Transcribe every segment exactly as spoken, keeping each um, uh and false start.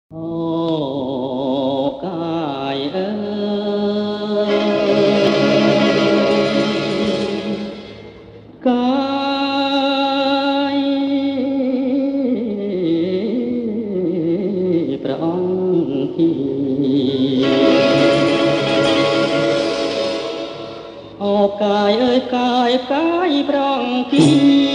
អូកាយអើយកាយព្រះអង្គទីអូកាយអើយកាយកាយព្រះអង្គទី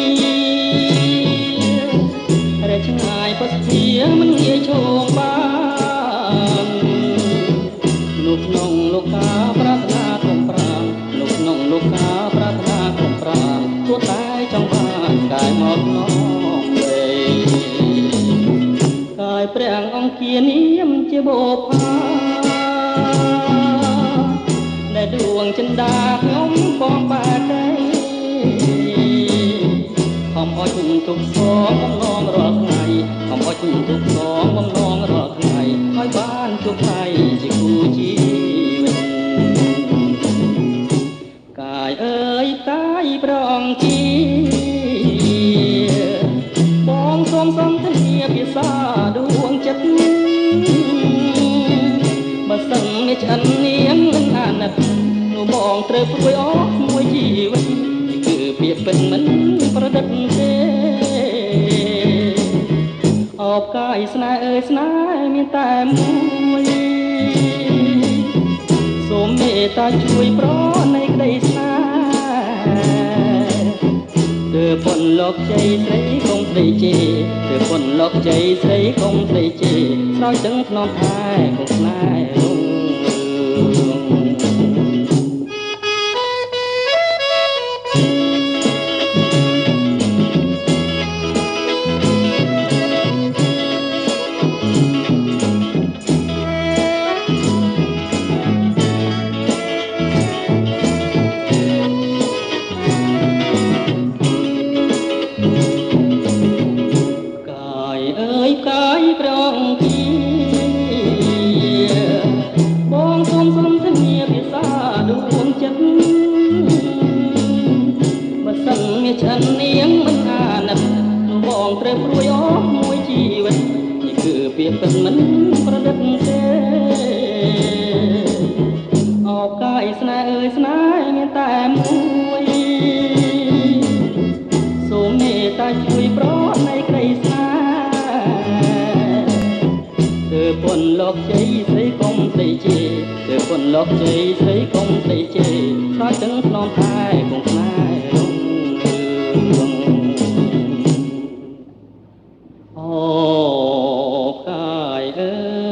រឆ្ងាយពុទ្ធធាមិនងាយឈោងបានលោកក្នុងលោកកាប្រាថ្នាគុំប្រានលោកក្នុងលោកកាប្រាថ្នាគុំប្រានទោះតែចង់បានកាយមកនងវេកាយព្រះអង្គគានាមជាបោផាដែលដួងចិន្តាខ្ញុំបងបែកដីខំអុចទុកសងបំណងរាល់ថ្ងៃខំអុចទុកសងបំណងរាល់ថ្ងៃឲ្យបានជួបដៃជាគូជីវិតកាយអើយកាយប្រងជីបងសូមសំធាភាសាដួងចិត្តបើសិនមានឆ្អិននាងនឹងអាណិតនោះបងត្រូវព្រួយអស់មួយជីវិតគឺពាក្យពិតមិនប្រឌិតទេអបកាយស្នេហ៍អើយស្នេហ៍មានតែមួយសូមមេត្តាជួយប្រណីក្តីស្នេហ៍ទើបប៉ុនលោកជ័យស្រីកុំស្ដីជេរទើបប៉ុនលោកជ័យស្រីកុំស្ដីជេរស្រោចទាំងភ្នំថែកុំស្នេហ៍រុងកាយប្រងទីបងសូមសូមធានាភាសាដួងចិត្តបើសិនមានឆ្អិននាងមិនអាណិតនោះបងត្រូវព្រួយអស់មួយជីវិតនេះគឺពាក្យពិតមិនប្រឌិតទេអបកាយស្នេហ៍អើយស្នេហ៍មានតែមួយសូមមេត្តាជួយប្រណីក្តីស្នេហ៍ទើបប៉ុនលោកជ័យស្រីកុំស្ដីជេរទើបប៉ុនលោកជ័យស្រីកុំស្ដីជេរស្រោចទាំងភ្នំថែកុំស្នេហ៍រុងរឿងអូកាយអើ